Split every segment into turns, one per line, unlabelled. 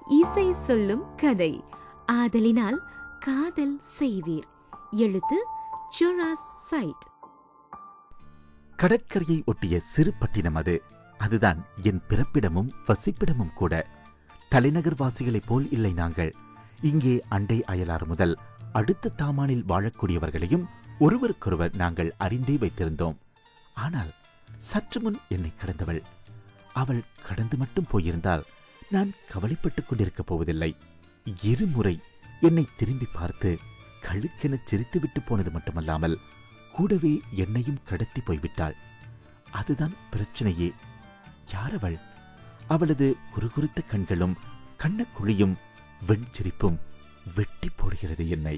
இசை சொல்லும் கதை. ஆதலினால் காதல் செய்வீர். எழுத்து ஜொராஸ் சைட்.
கடற்கரையை ஒட்டிய சிறு பட்டினம் அது. அதுதான் என் பிறப்பிடமும் வசிப்பிடமும் கூட. தலைநகர் வாசிகளைப் போல் இல்லை நாங்கள். இங்கே அண்டை அயலார் முதல் அடுத்த தாமானில் வாழக்கூடியவர்களையும் ஒருவருக்கொருவர் நாங்கள் அறிந்தே வைத்திருந்தோம். ஆனால் சற்று முன் என்னை கடந்தவள். அவள் கடந்து மட்டும் போயிருந்தால் நான் கவலைப்பட்டுக் கொண்டிருக்கப் போவதில்லை. இருமுறை என்னை திரும்பி பார்த்து கழுக்கென சிரித்துவிட்டு போனது மட்டுமல்லாமல் கூடவே என்னையும் கடத்தி போய்விட்டாள். அதுதான் பிரச்சனையே. யாரவள்? அவளது குறுகுறுத்த கண்களும் கண்ணக்குழியும் வெண்சிரிப்பும் வெட்டி போடுகிறது என்னை.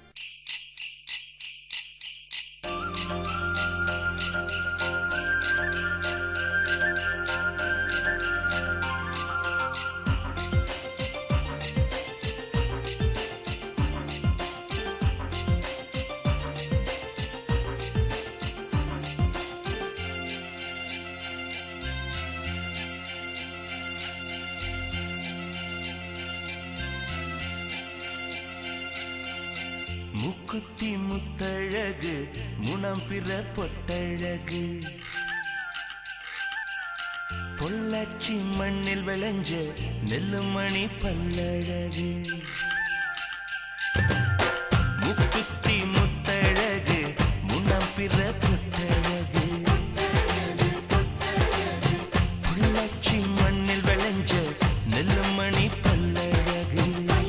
முக்குத்தி முத்தழகு முனம் பிற பொட்டழகு பொள்ளாச்சி மண்ணில் விளைஞ்ச நெல்லுமணி பல்லழகு. முக்குத்தி முத்தழகு முனம் பிற பொட்டழகு பொள்ளாச்சி மண்ணில் விளைஞ்ச நெல்லுமணி பல்லழகு.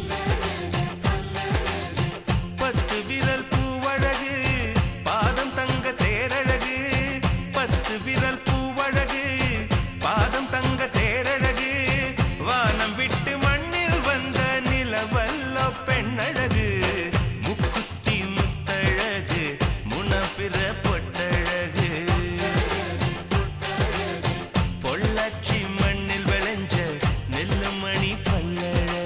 விரல் பூவழகு பாதம் தங்க தேரழகு. 10 விரல் பூவழகு பாதம் தங்க தேரழகு. வானம் விட்டு மண்ணில் வந்த நிலவல்ல பெண்ணழகு. முக்குத்தி முத்தழகு முனப்பிற பொட்டழகு பொள்ளாச்சி மண்ணில் விளைஞ்ச நெல்லுமணி பல்லழகு.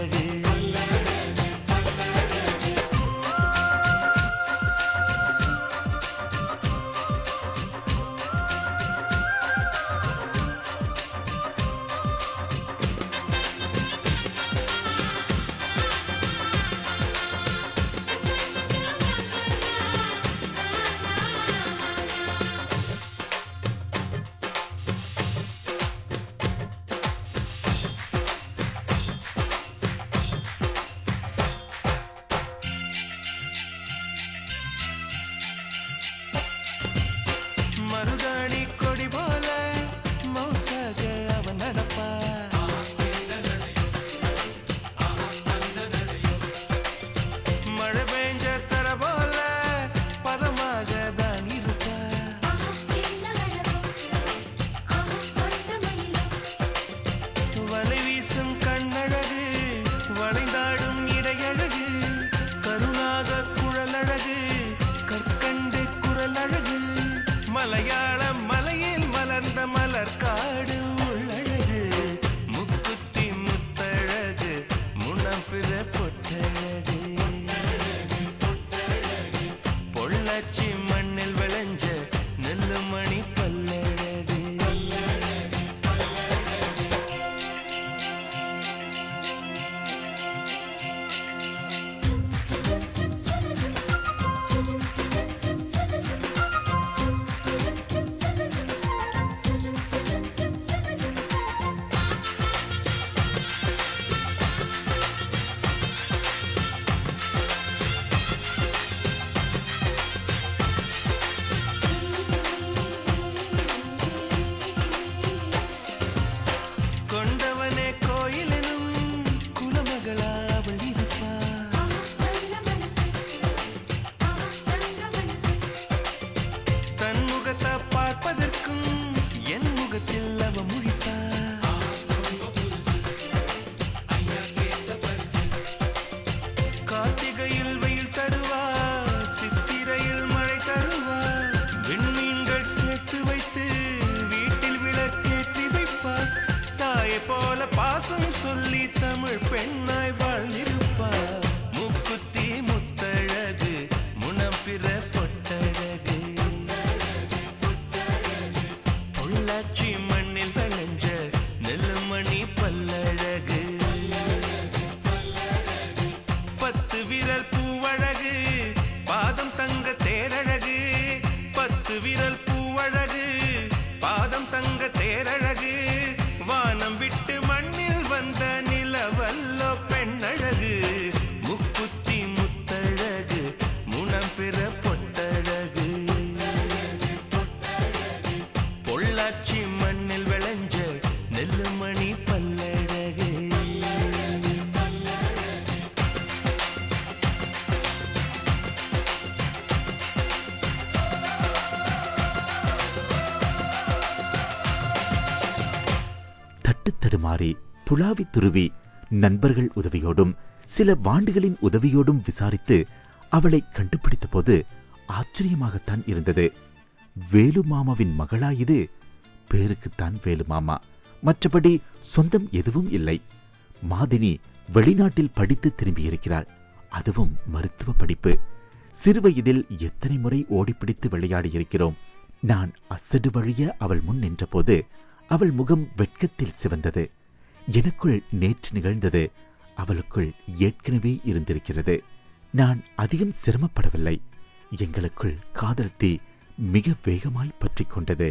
தடுமாறி துளாவி துருவி நண்பர்கள் உதவியோடும் சில வாண்டுகளின் உதவியோடும் விசாரித்து அவளை கண்டுபிடித்த போது ஆச்சரியமாகத்தான் இருந்தது. வேலு மாமாவின் மகளா இது? பேருக்குத்தான் வேலு மாமா, மற்றபடி சொந்தம் எதுவும் இல்லை. மாதினி வெளிநாட்டில் படித்து திரும்பியிருக்கிறாள், அதுவும் மருத்துவ படிப்பு. சிறுவயதில் எத்தனை முறை ஓடிப்பிடித்து விளையாடியிருக்கிறோம். நான் அசடு வழிய அவள் முன் நின்றபோது அவள் முகம் வெட்கத்தில் சிவந்தது. எனக்குள் நேற்று நிகழ்ந்தது அவளுக்குள் ஏற்கனவே இருந்திருக்கிறது. நான் அதிகம் சிரமப்படவில்லை. எங்களுக்குள் காதல் தீ மிக வேகமாய் பற்றிக் கொண்டது.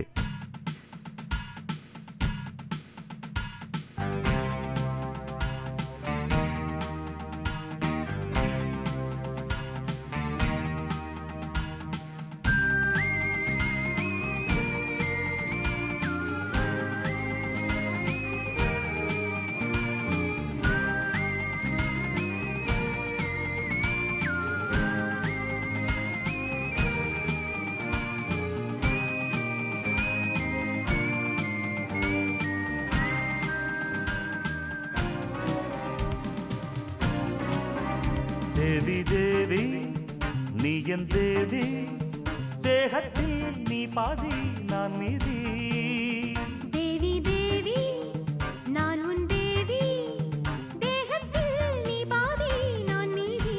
தேவி தேவி நீ என் தேவி, தேகத்தில் நீ பாதி நான் மீதி.
தேவி தேவி நான் உன் தேவி, தேகத்தில் நீ பாதி நான் மீதி.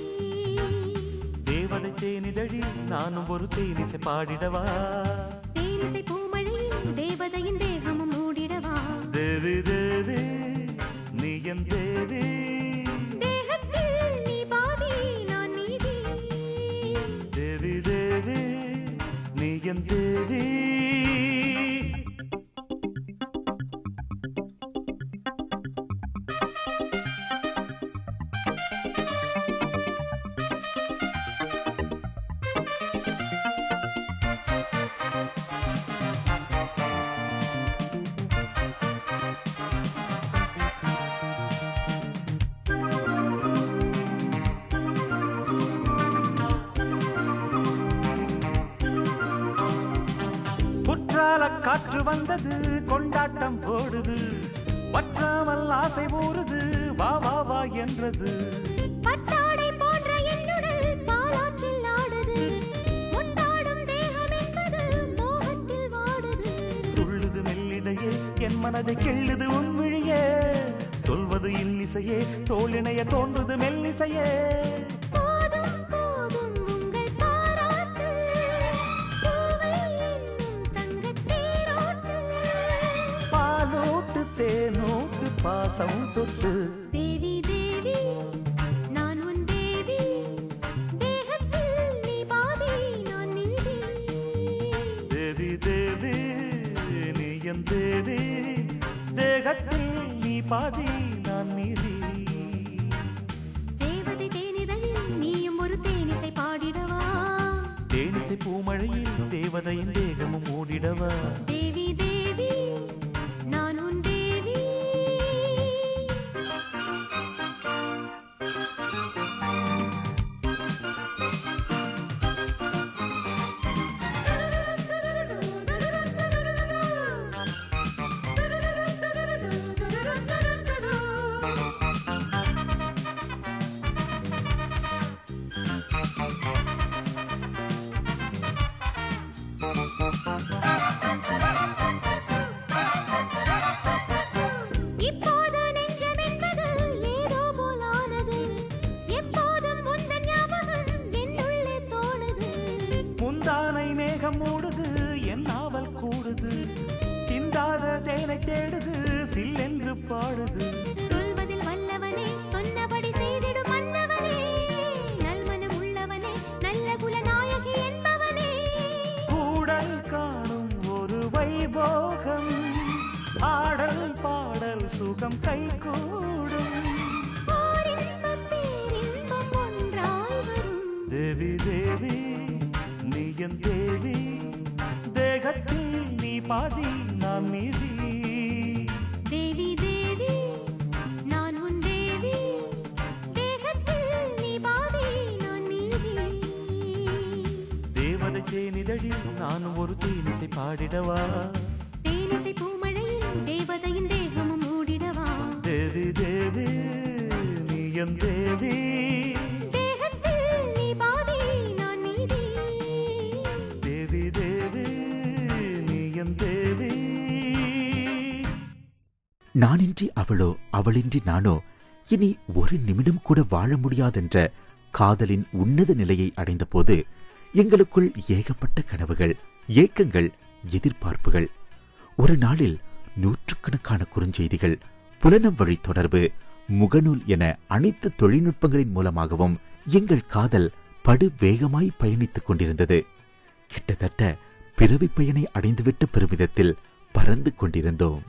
தேவதை தேனிதழி நானும் ஒரு தேனிசை பாடிடவா,
தேனிசை பூமழையில் தேவதையின் தேகமும் மூடிடவா.
தேவி தேவி நீ என் தேவி, என் தேவி. காற்று வந்தது கொண்டாட்டம் போடுது, வற்றாமல் ஆசை ஊறுது வா வா வா என்றது.
பட்டாடை போன்ற என்னுடல் பாலாற்றில் ஆடுது, முட்டாடும் தேகம் என்பது மோகத்தில் வாடுது.
துள்ளுது மெல்லிடையே என் மனதை கிள்ளுது உன் விழியே, சொல்வது இன்னிசையே தோளிணைய தோன்றுது மெல்லிசையே. தேனோட்டு பாசம் தொட்டு.
தேவி தேவி நான் உன் தேவி, தேகத்தில் நீ பாதி நான் மீதி.
தேவி தேவி நீ என் தேவி, தேகத்தில் நீ பாதி நான் மீதி.
தேவதை தேனிதழில் நீயும் ஒரு தேனிசை பாடிடவா,
தேனிசை பூமழையில் தேவதையின் தேகமும் மூடிடவா.
தேவி தேவி நான் உன் தேவி.
மூடுது என் நாவல் கூடுது, சிந்தாத தேனை தேடுது சில்லென்று பாடுது.
சொல்வதில் வல்லவனே சொன்னபடி செய்திடும் மன்னவனே, நல்மனம் உள்ளவனே நல்ல குலநாயகி என்பவனே.
கூடல் காணும் ஒரு வைபோகம், ஆடல் பாடல் சுகம் கை கூடும். தேவி தேவி நீ என் தேவி, தேகத்தில் நீ பாதி நான் மீதி.
தேவி தேவி நான் உன் தேவி, தேகத்தில் நீ பாதி நான் மீதி.
தேவதை தேனிதழி நானும் ஒரு தேனிசை பாடிடவா,
தேனிசை பூமழையில் தேவதையின் தேகமும்
என் தேவி
தேகத்தில் நீ பாதி நான் மீதி
தேவி தேவி நீ என் தேவி.
நானின்றி அவளோ அவளின்றி நானோ இனி ஒரு நிமிடம் கூட வாழ முடியாதென்ற காதலின் உன்னத நிலையை அடைந்தபோது எங்களுக்குள் ஏகப்பட்ட கனவுகள், ஏக்கங்கள், எதிர்பார்ப்புகள். ஒரு நாளில் நூற்றுக்கணக்கான குறுஞ்செய்திகள், புலனம் வழி தொடர்பு, முகநூல் என அனைத்து தொழில்நுட்பங்களின் மூலமாகவும் எங்கள் காதல் படு வேகமாய் பயணித்துக் கொண்டிருந்தது. கிட்டத்தட்ட பிறவி பயனை அடைந்துவிட்ட பெருமிதத்தில் பறந்து கொண்டிருந்தோம்.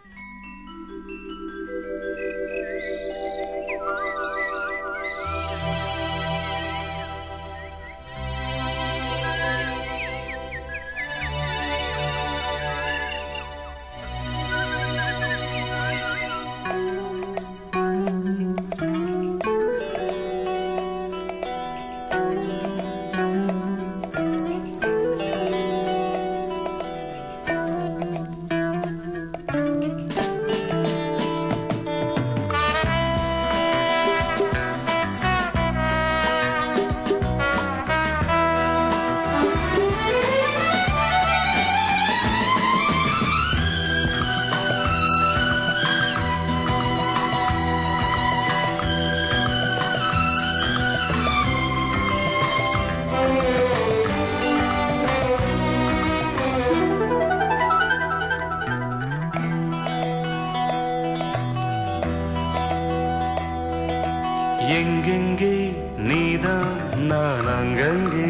எங்கெங்கே நீதான் நான் அங்கங்கே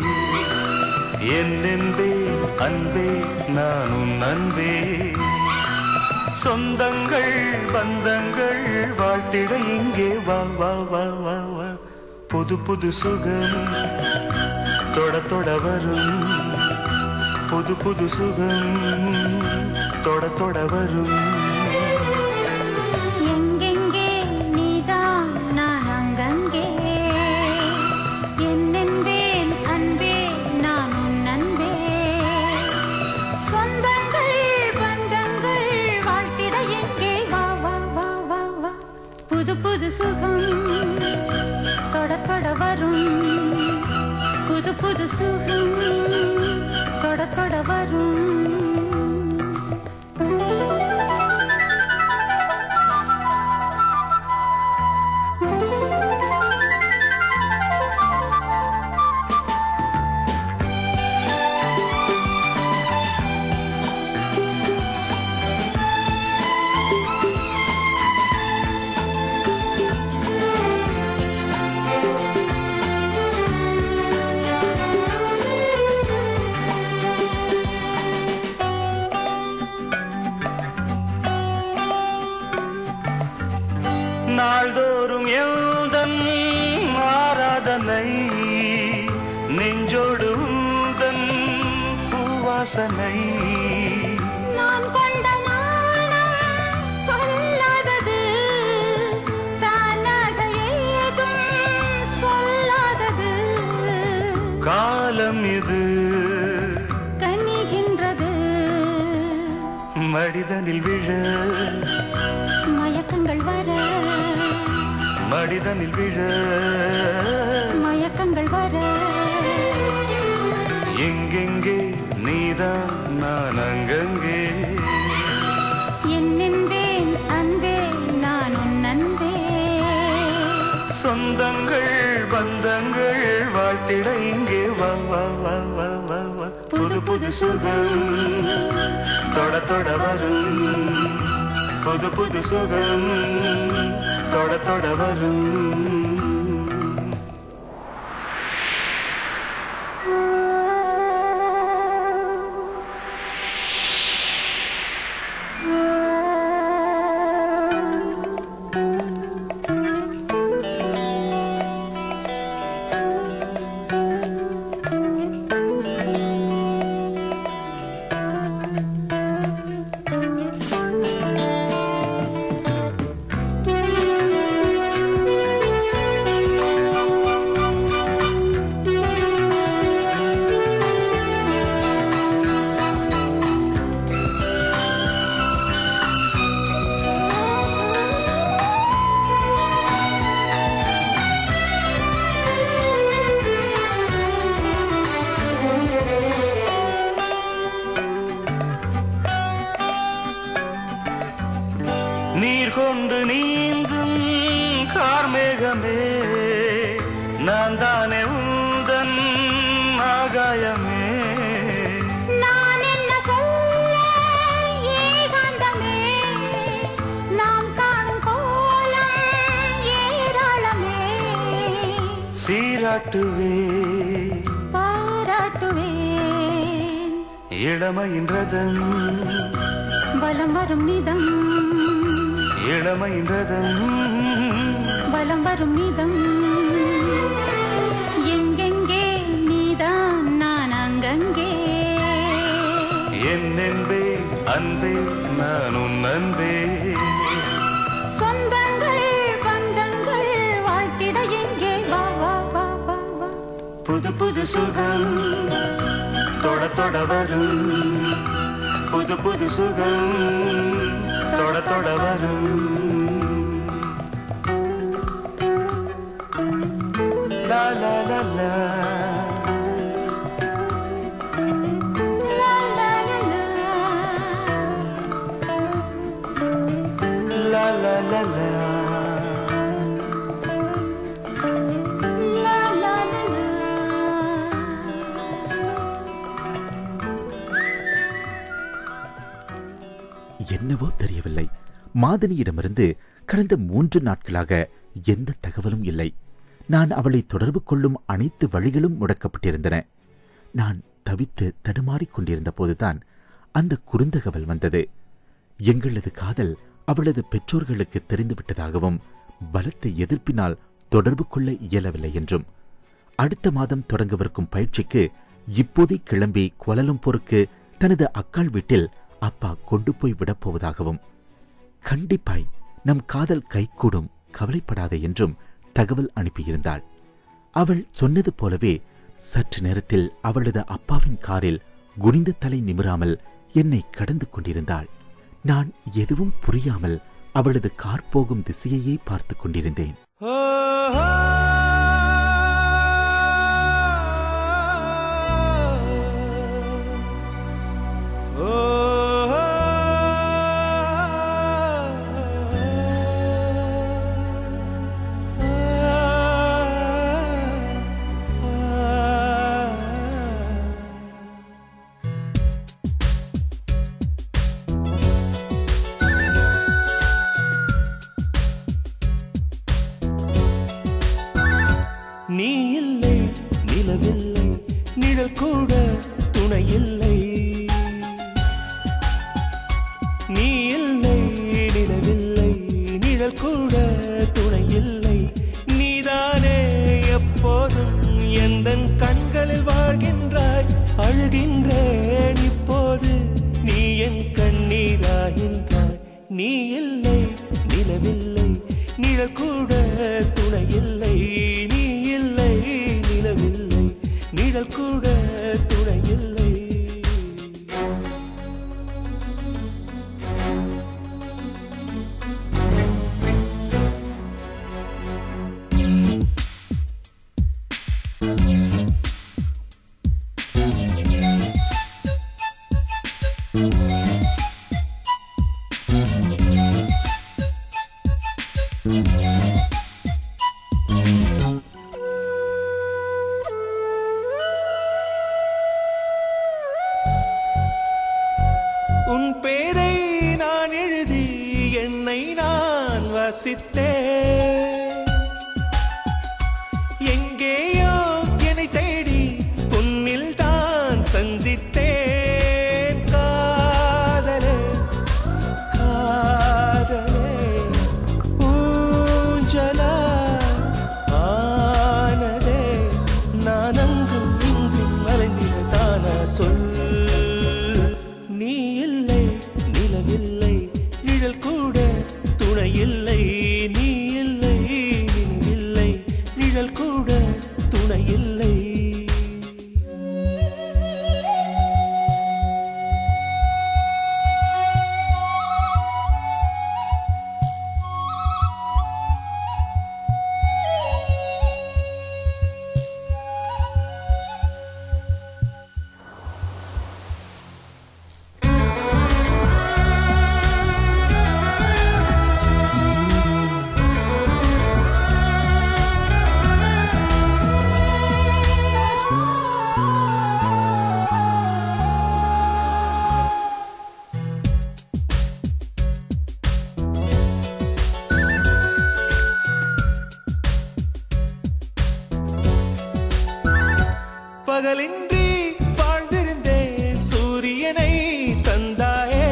என்னென்பே அன்பே நான் உன் அன்பே சொந்தங்கள் பந்தங்கள் வாழ்த்திட இங்கே வா வா வா வா வா புது புது சுகம் தொட தொட வரும் புது புது சுகம் தொட தொட வரும்
சுகம் தொட தொட வரும் புது புது சுகம் தொட தொட வரும்
நாள்தோறும் எழுதன் ஆராதனை நெஞ்சோடு ஊதன் பூவாசனை
நான் கொண்ட நாணம் கொல்லாதது தானாக ஏதும் சொல்லாதது
காலம் இது
கனிகின்றது
மடிதனில் விழ
மயக்கங்கள் வர
மடிதனில் விழ
மயக்கங்கள் வர
எங்கெங்கே நீதான் நான் அங்கங்கே
என்னென்பேன் அன்பே நான் உன் அன்பே
சொந்தங்கள் பந்தங்கள் வாழ்த்திட இங்கே வா வா வா வா வா வா புது புது சுகம் தொட தொட வரும் புது புது சுகம் தொட தொட வரும் மேகமே நான் தானே உந்தன் ஆகாயமே.
நான் என்ன சொல்ல ஏகாந்தமே, நாம் காணும் கோலம் ஏராளமே.
சீராட்டுவே
பாராட்டுவேன்
இளமையின் ரதம்
வலம் வரும் நிதம்,
இளமையின் ரதம்
வலம் வரும் நிதம். எங்கெங்கே நீதான் நான் அங்கங்கே.
என்னென்பே அன்பே நான் உன் அன்பே.
சொந்தங்கள் பந்தங்கள் வாழ்த்திட எங்கே வா வா வா வா வா.
புது புது சுகம் தொட தொட வரும், புது புது சுகம் தொட தொட வரும். லா லா லா லா
லா லா லா லா.
லா லா லா லா.
லா லா லா லா.
என்னவோ தெரியவில்லை, மாதனியிடமிருந்து கடந்த 3 நாட்களாக எந்த தகவலும் இல்லை. நான் அவளை தொடர்பு கொள்ளும் அனைத்து வழிகளும் முடக்கப்பட்டிருந்தன. நான் தவித்து தடுமாறிக் கொண்டிருந்த போதுதான் அந்த குறுந்தகவல் வந்தது. எங்களது காதல் அவளது பெற்றோர்களுக்கு தெரிந்துவிட்டதாகவும் பலத்த எதிர்ப்பினால் தொடர்பு கொள்ள இயலவில்லை என்றும், அடுத்த மாதம் தொடங்கவிருக்கும் பயிற்சிக்கு இப்போதே கிளம்பி கோலாலம்பூருக்கு தனது அக்காள் வீட்டில் அப்பா கொண்டு போய் விடப்போவதாகவும், கண்டிப்பாய் நம் காதல் கைகூடும், கவலைப்படாதே என்றும் தகவல் அனுப்பியிருந்தாள். அவள் சொன்னது போலவே சற்று நேரத்தில் அவளது அப்பாவின் காரில் குனிந்த தலை நிமிராமல் என்னை கடந்து கொண்டிருந்தாள். நான் எதுவும் புரியாமல் அவளது கார் போகும் திசையையே பார்த்து கொண்டிருந்தேன்.
நீ இல்லை நிலவில்லை நிழல் கூட துணை இல்லை. நீ இல்லை நிலவில்லை நிழல் கூட துணை இல்லை. நீதானே எப்போதும் எந்தன் கண்களில் வாழ்கின்றாய். அழுகின்றேன் இப்போது நீ என் கண்ணீராகின்றாய். நீ இல்லை நிலவில்லை நிழல் கூட துணை இல்லை. நீ இல்லை நிலவில்லை நிழல் கூட துணை இல்லை. பகலின்றி வாழ்ந்திருந்தேன் சூரியனை தந்தாயே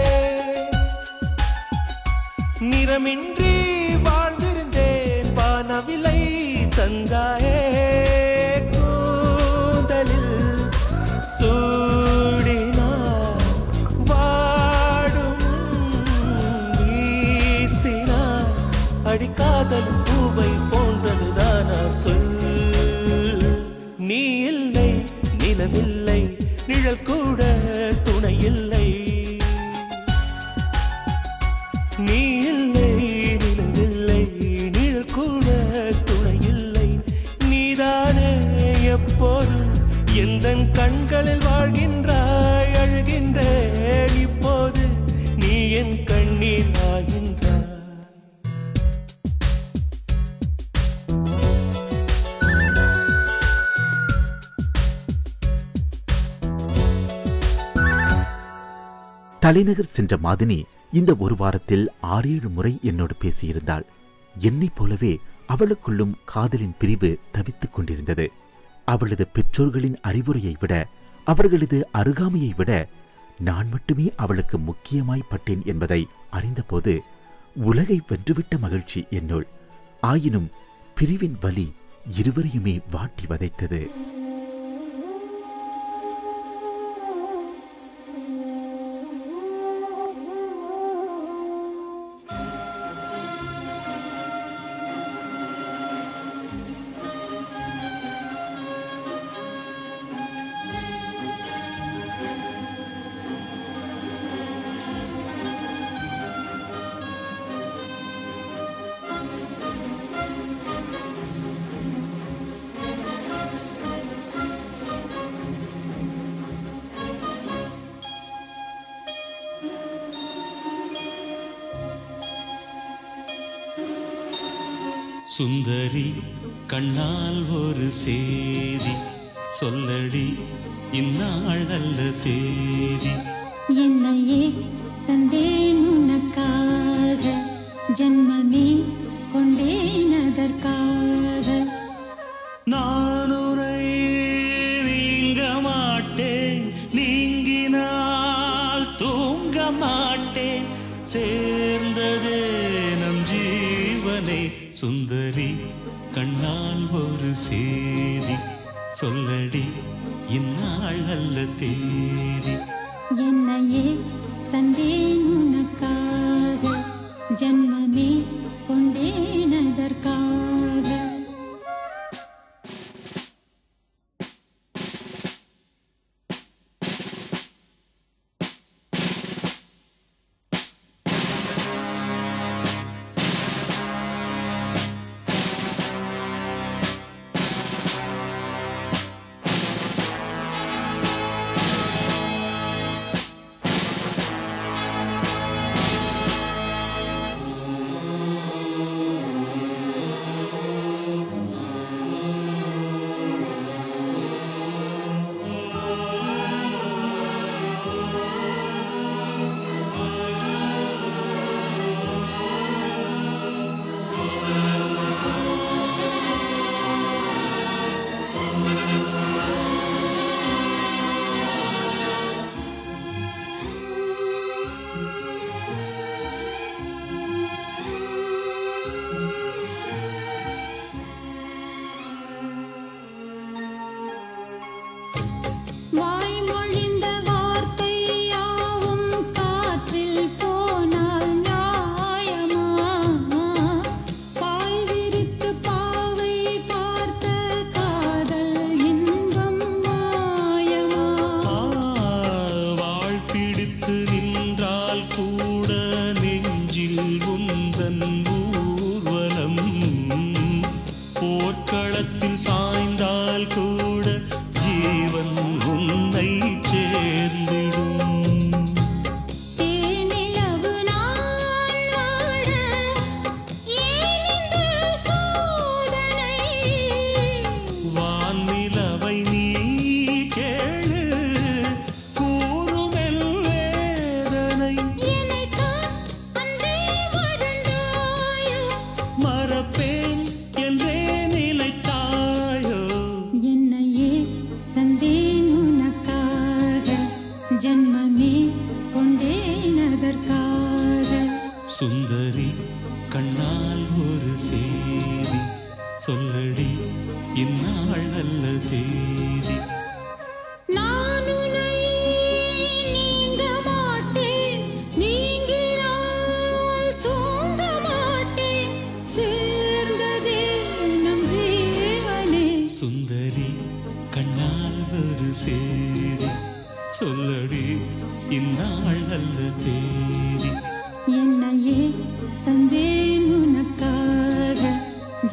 நிறமின்றி வாழ்ந்திருந்தேன் வானவிலை தந்தாயே கூந்தலில் சூடினார் வாடும் வீசினார் அடிக்காதல் பூவை போன்றதுதானா சொல் நீ இல்லை நிலவில்லை நிழல் கூட துணையில்லை நீ இல்லை நிலவில்லை நிழல் கூட துணையில்லை நீதானே எப்போதும் எந்தன் கண்களில் வாழ்கின்றாய் அழுகின்றேன் இப்போது நீ என் கண்ணீர் ஆகின்றாய்
தலைநகர் சென்ற மாதினி இந்த ஒரு வாரத்தில் 6-7 முறை என்னோடு பேசியிருந்தாள். என்னைப் போலவே அவளுக்குள்ளும் காதலின் பிரிவு தவித்துக் கொண்டிருந்தது. அவளது பெற்றோர்களின் அறிவுரையை விட, அவர்களது அருகாமையை விட நான் மட்டுமே அவளுக்கு முக்கியமாய் பட்டேன் என்பதை அறிந்தபோது உலகை வென்றுவிட்ட மகிழ்ச்சி என்னுள். ஆயினும் பிரிவின் வலி இருவரையுமே வாட்டி வதைத்தது.
சுந்தரி கண்ணால் ஒரு சேதி சொல்லடி இந்நாள் நல்ல தேதி
என்னையே தந்தேன் உனக்காக ஜன்மமே கொண்டேன் அதற்காக
நான் உரை நீங்க மாட்டேன் நீங்கினால் தூங்க மாட்டேன் சேர்ந்ததே நம் ஜீவனே சுந்தரி கண்ணால் ஒரு சேதி சொல்லடி இந்நாள் நல்ல தேதி
என்னையே தந்தேன் உனக்காக ஜன்மமே கொண்டேன் அதற்காக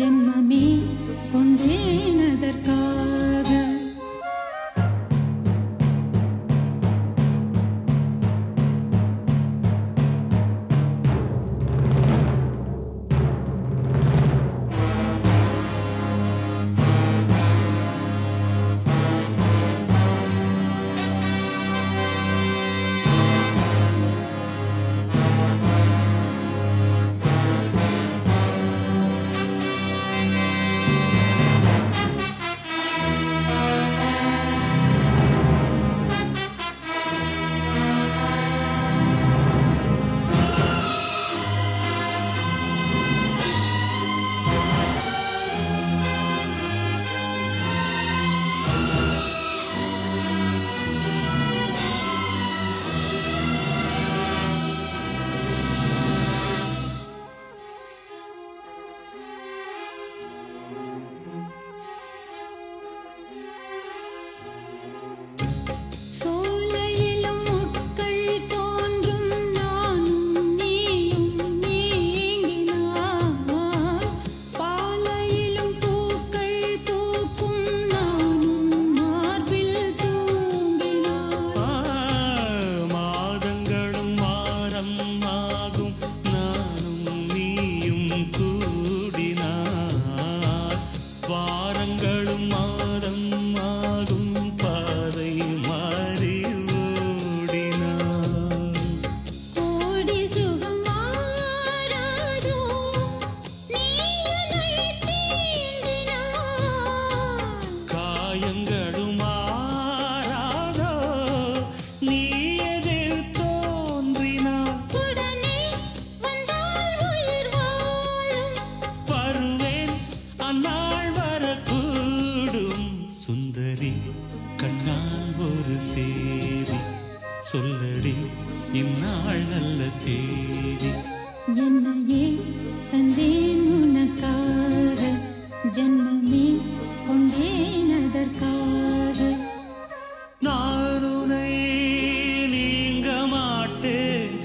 ஜென்மமே கொண்டேனதற்காக.
சொல்லடி இந்நாள் நல்ல தேதி.
என்னையே தந்தேன் உனக்காக, ஜன்மமே கொண்டேன் அதற்காக.
நான் உன்னை நீங்க மாட்டேன்,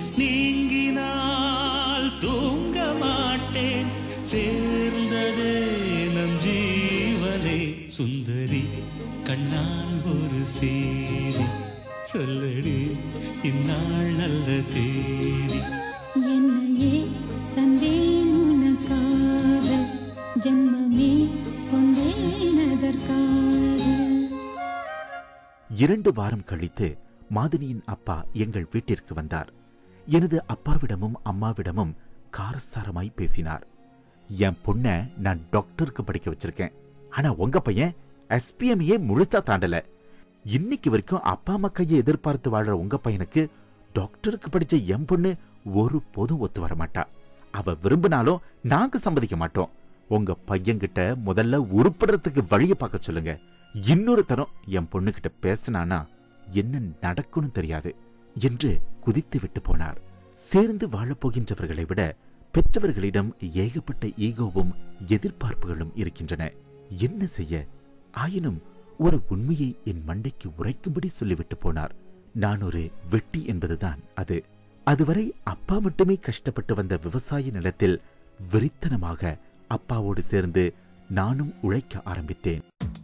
நீங்கினால் தூங்க மாட்டேன். சேர்ந்ததே நம் ஜீவனே சுந்தரி, கண்ணால் ஒரு சேரி. சொல்லடி இந்நாள் நல்ல தேதி.
என்னையே தந்தேன் உனக்காக, ஜன்மமே கொண்டேன் அதற்காக.
2 வாரம் கழித்து மாதனியின் அப்பா எங்கள் வீட்டிற்கு வந்தார். எனது அப்பாவிடமும் அம்மாவிடமும் காரசாரமாய் பேசினார். என் பொண்ண நான் டாக்டருக்கு படிக்க வச்சிருக்கேன், ஆனா உங்க பையன் SPMஏ முழுசா தாண்டல. இன்னைக்கு வரைக்கும் அப்பா அம்மா கையை எதிர்பார்த்து வாழ்ற உங்க பையனுக்கு டாக்டருக்கு படிச்ச என் பொண்ணு ஒரு போதும் ஒத்து வர மாட்டா. அவ விரும்பினாலும் நாங்க சம்மதிக்க மாட்டோம். உங்க பையன்கிட்ட முதல்ல உருப்படுறதுக்கு வழிய பார்க்க சொல்லுங்க. இன்னொரு தரம் என் பொண்ணு கிட்ட பேசினானா என்ன நடக்கும்னு தெரியாது என்று குதித்து விட்டு போனார். சேர்ந்து வாழப்போகின்றவர்களை விட பெற்றவர்களிடம் ஏகப்பட்ட ஈகோவும் எதிர்பார்ப்புகளும் இருக்கின்றன. என்ன செய்ய? ஆயினும் ஒரு உண்மையை என் மண்டைக்கு உரைக்கும்படி சொல்லிவிட்டு போனார். நான் ஒரு வெட்டி என்பதுதான் அது. அதுவரை அப்பா மட்டுமே கஷ்டப்பட்டு வந்த விவசாய நிலத்தில் வெறித்தனமாக அப்பாவோடு சேர்ந்து நானும் உழைக்க ஆரம்பித்தேன்.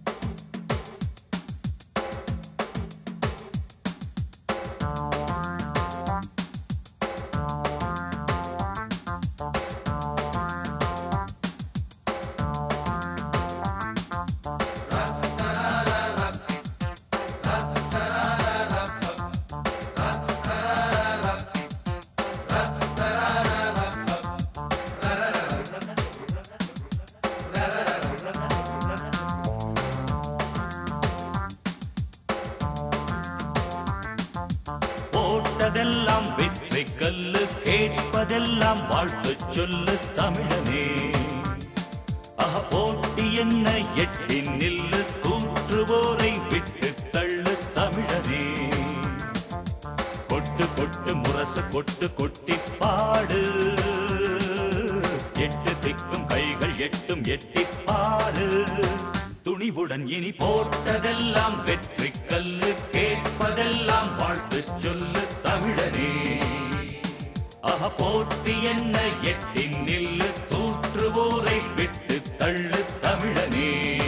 போட்டதெல்லாம் வெற்றி கல்லு, கேட்பதெல்லாம் வாழ்த்து சொல்லு தமிழனே. போட்டி என்ன எட்டி நில்லு, கூற்றுவோரை விட்டு தள்ளு தமிழனே. கொட்டு கொட்டு முரசு கொட்டு கொட்டி பாடு, 8 திக்கும் கைகள் எட்டும் எட்டி பாடு. துணிவுடன் இனி போட்டதெல்லாம் வெற்றி கல்லு, கேட்பதெல்லாம் வாழ்த்து சொல்லு தமிழனே. போட்டி என்ன எட்டி நில்லு, தூற்றுவோரை விட்டு தள்ளு தமிழனே.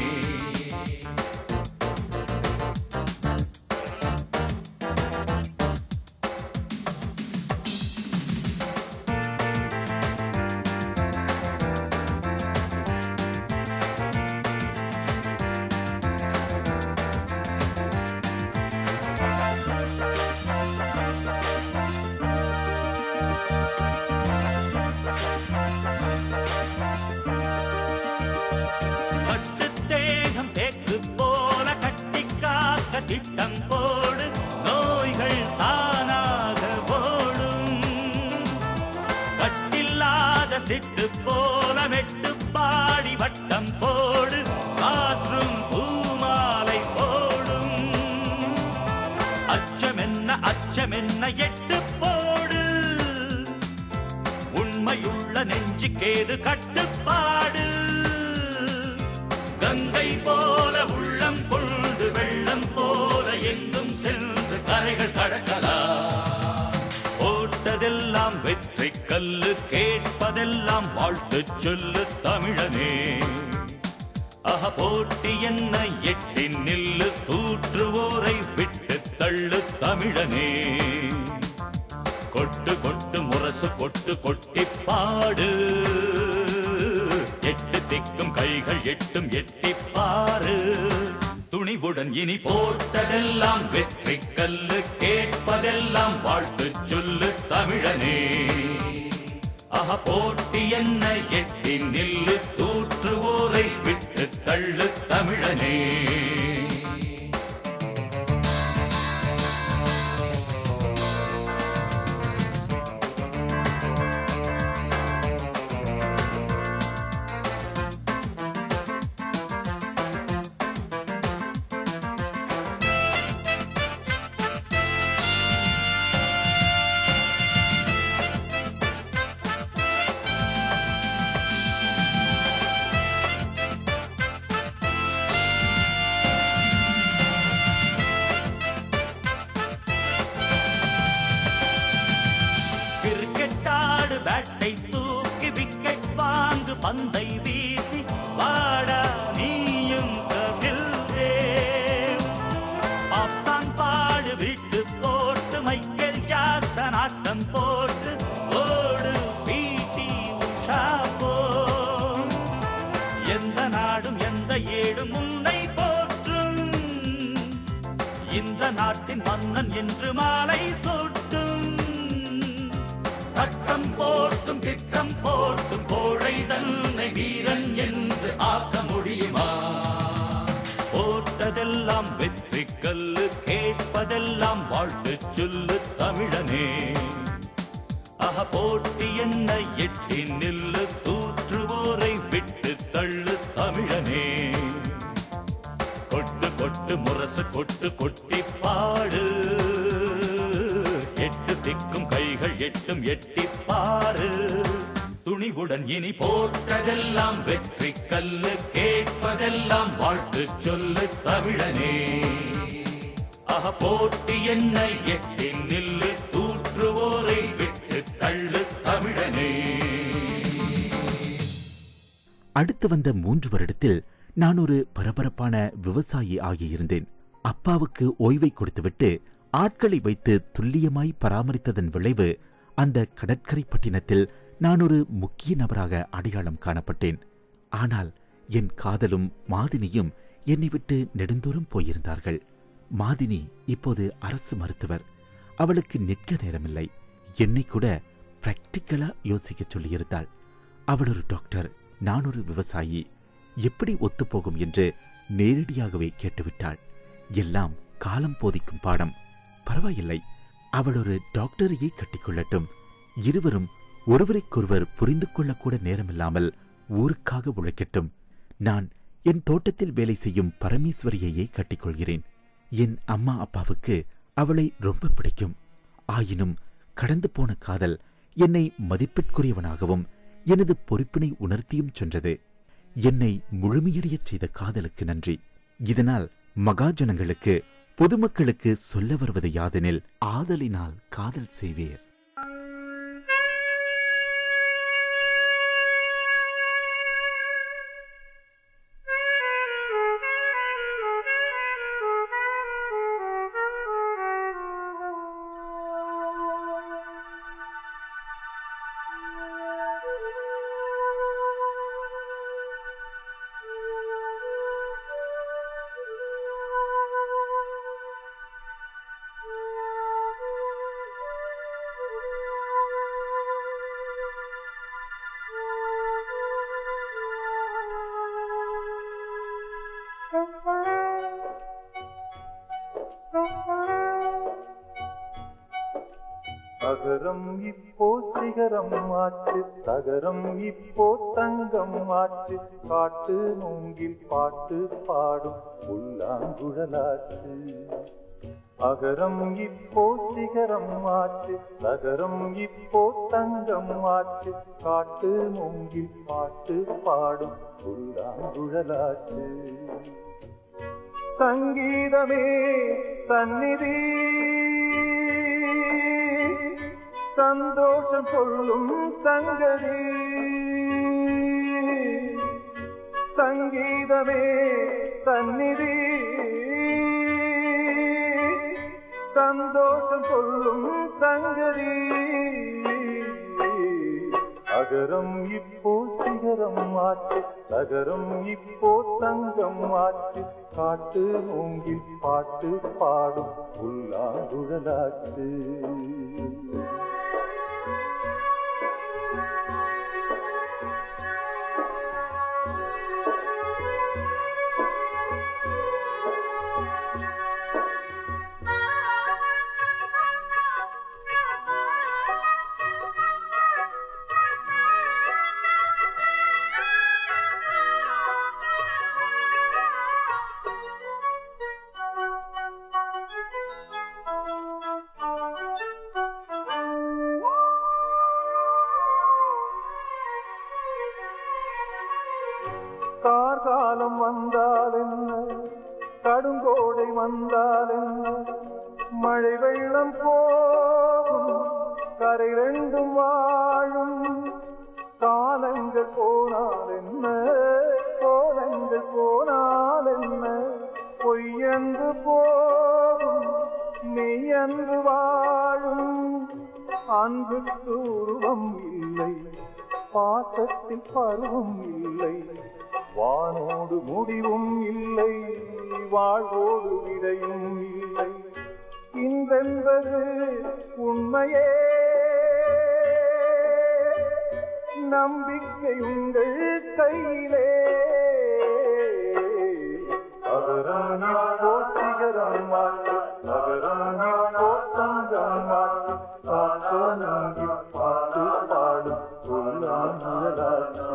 திட்டம் போடு, நோய்கள் தானாக போடும். கட்டில்லாத சிட்டு போல மெட்டு பாடி வட்டம் போடு, காற்றும் பூமாலை போடும். அச்சமென்ன எட்டு போடு, உண்மையுள்ள நெஞ்சுக்கேது கட்டுப்பாடு. கங்கை போல உள்ளம் கொண்டு வெள்ளம் போல எங்கும் சென்று கரைகள் கடக்கலாம். போட்டதெல்லாம் வெற்றி கல்லு, கேட்பதெல்லாம் வாழ்த்து சொல்லு தமிழனே. போட்டி என்ன எட்டி நில்லு, தூற்றுவோரை விட்டு தள்ளு தமிழனே. கொட்டு கொட்டு முரசு கொட்டு கொட்டி பாடு, எட்டு திக்கும் கைகள் எட்டும் எட்டி பாரு. துணிவுடன் இனி போட்டதெல்லாம் வெற்றி கல்லு, கேட்பதெல்லாம் வாழ்த்து சொல்லு தமிழனே. போட்டி என்ன எட்டி நில்லு, தூற்றுவோரை விட்டு தள்ளு தமிழனே. பேட்டை தூக்கி விக்கெட் வாங்கு, பந்தை வீசி வாடா நீயும் கபில் தேவ். பாப்சான் பாடு விட்டு போட்டு, மைக்கேல் ஜாக்சன் ஆட்டம் போட்டு, ஓடு பீட்டி உஷா போ. எந்த நாடும் எந்த ஏடும் உன்னை போற்றும், இந்த நாட்டின் மன்னன் என்று மாலை சூட்டும். சட்டம் போட்டும் திட்டம் போட்டும் கோழை தன்னை வீரன் என்று ஆக்க முடியுமா? போட்டதெல்லாம் வெற்றி கல்லு, கேட்பதெல்லாம் வாழ்த்து சொல்லு தமிழனே. போட்டி என்ன எட்டி நில்லு, தூற்றுவோரை விட்டு தள்ளு தமிழனே. கொட்டு கொட்டு முரசு கொட்டு கொட்டி பாடு, எட்டு திக்கும் கைகள் எட்டும் எட்டி பாரு. துணிவுடன் இனி போட்டதெல்லாம் வெற்றி கல்லு, கேட்பதெல்லாம் வாழ்த்து சொல்லு தமிழனே. போட்டி என்ன எட்டி நில்லு, தூற்றுவோரை விட்டு தள்ளு தமிழனே.
அடுத்து வந்த 3 வருடத்தில் நான் ஒரு பரபரப்பான விவசாயி ஆகியிருந்தேன். அப்பாவுக்கு ஓய்வை கொடுத்துவிட்டு ஆட்களை வைத்து துல்லியமாய் பராமரித்ததன் விளைவு அந்த கடற்கரை பட்டினத்தில் நான் ஒரு முக்கிய நபராக அடையாளம் காணப்பட்டேன். ஆனால் என் காதலும் மாதினியும் என்னை விட்டு நெடுந்தூரம் போயிருந்தார்கள். மாதினி இப்போது அரசு மருத்துவர். அவளுக்கு நிற்க நேரமில்லை. என்னை கூட பிராக்டிக்கலா யோசிக்க சொல்லியிருந்தாள். அவள் ஒரு டாக்டர், நான் ஒரு விவசாயி. எப்படி ஒத்துப்போகும் என்று நேரடியாகவே கேட்டுவிட்டாள். எல்லாம் காலம் போதிக்கும் பாடம். பரவாயில்லை, அவள் ஒரு டாக்டரையே கட்டிக்கொள்ளட்டும். இருவரும் ஒருவரைக்கொருவர் புரிந்து கொள்ளக்கூட நேரமில்லாமல் ஊருக்காக உழைக்கட்டும். நான் என் தோட்டத்தில் வேலை செய்யும் பரமேஸ்வரியையே கட்டிக்கொள்கிறேன். என் அம்மா அப்பாவுக்கு அவளை ரொம்ப பிடிக்கும். ஆயினும் கடந்து போன காதல் என்னை மதிப்பிற்குரியவனாகவும் எனது பொறுப்பினை உணர்த்தியும் சென்றது. என்னை முழுமையடையச் செய்த காதலுக்கு நன்றி. இதனால் மகாஜனங்களுக்கு, பொதுமக்களுக்கு சொல்ல வருவது யாதெனில், ஆதலினால் காதல் செய்வேர்.
அகரம் இப்போ சிகரம் ஆச்சு, தகரம் இப்போ தங்கம் ஆச்சு, காட்டு மூங்கில் பாட்டு பாடும் புல்லாங்குழலாச்சு. அகரம் இப்போ சிகரம் ஆச்சு, தகரம் இப்போ தங்கம் ஆச்சு, காட்டு மூங்கில் பாட்டு பாடும் புல்லாங்குழலாச்சு. சங்கீதமே சந்நிதி, சந்தோஷம் சொல்லும் சங்கதி. சங்கீதமே சந்நிதி, சந்தோஷம் சொல்லும் சங்கதி. அகரம் இப்போ சிகரம் ஆச்சு, தகரம் இப்போ தங்கம் ஆச்சு, காட்டு மூங்கில் பாட்டு பாடும் புல்லாங்குழலாச்சு. கார்காலம் வந்தால் என்ன, கடுங்கோடை வந்தால் என்ன, மழை வெள்ளம் போகும், கரை ரெண்டும் வாழும். காலங்கள் போனால் என்ன, கோலங்கள் போனால் என்ன, பொய்யன்று போகும், மெய்யன்று வாழும். அன்புக்கு உருவம் இல்லை, பாசத்தில் பருவம் இல்லை, வானோடு முடிவும் இல்லை, வாழ்வோடு விடையும் இல்லை. இன்றென்பது உண்மையே, நம்பிக்கை உங்கள் கையிலே. அகரம் இப்போ சிகரம் ஆச்சு, அகரம் இப்போ தங்கம் ஆச்சு, காட்டு மூங்கில் பாட்டு பாடும் புல்லாங்குழலாச்சு.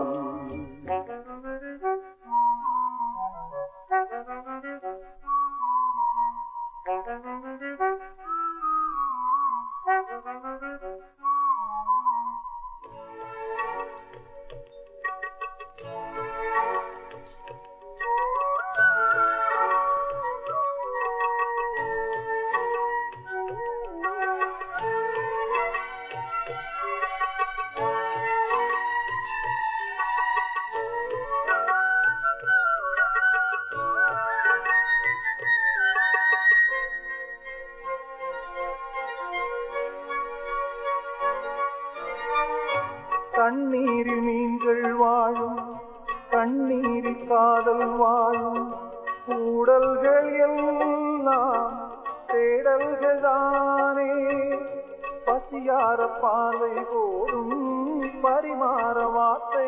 கண்ணீரில் மீன்கள் வாழும், கண்ணீரில் காதல் வாழும், கூடல்கள் எல்லாம் தேடல்கள் தானே. பசியார பார்வை போதும், பரிமாற வார்த்தை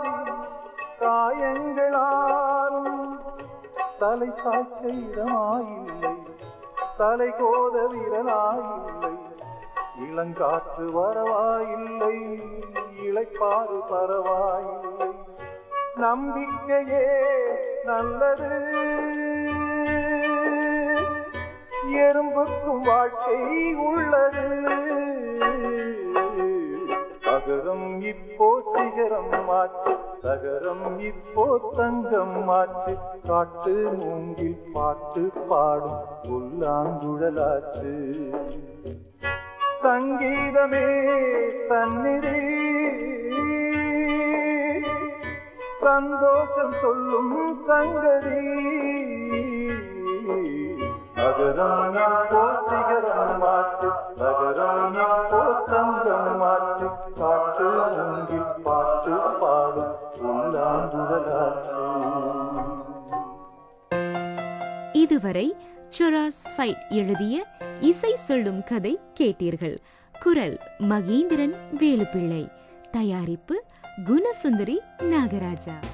காயங்களாலும். தலை சாய்க்க இடமாயில்லை, தலை கோத விரலாயில்லை, இளங்காற்று வரவாயில்லை, இளைப்பாறு பரவாயில்லை. நம்பிக்கையே நல்லது, எறும்புக்கும் வாழ்க்கை உள்ளது. அகரம் இப்போ சிகரம் ஆச்சு, தகரம் இப்போ தங்கம் ஆச்சு, காட்டு மூங்கில் பாட்டு பாடும் புல்லாங்குழலாச்சு. சங்கீதமே சந்நிதி, சந்தோஷம் சொல்லும் சங்கதி. அகரம் இப்போ சிகரம் ஆச்சு, தகரம் இப்போ தங்கம் ஆச்சு, காட்டு மூங்கில் பாட்டு பாடும் புல்லாங்குழலாச்சு.
இதுவரை சுராஸ் சைட் எழுதிய இசை சொல்லும் கதை கேட்டீர்கள். குரல் மகேந்திரன் வேலுப்பிள்ளை, தயாரிப்பு குணசுந்தரி நாகராஜா.